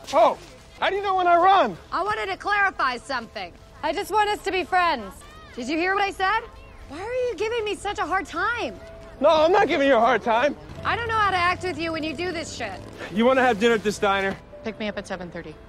Oh, how do you know when I run? I wanted to clarify something. I just want us to be friends. Did you hear what I said? Why are you giving me such a hard time? No, I'm not giving you a hard time. I don't know how to act with you when you do this shit. You want to have dinner at this diner? Pick me up at 7:30.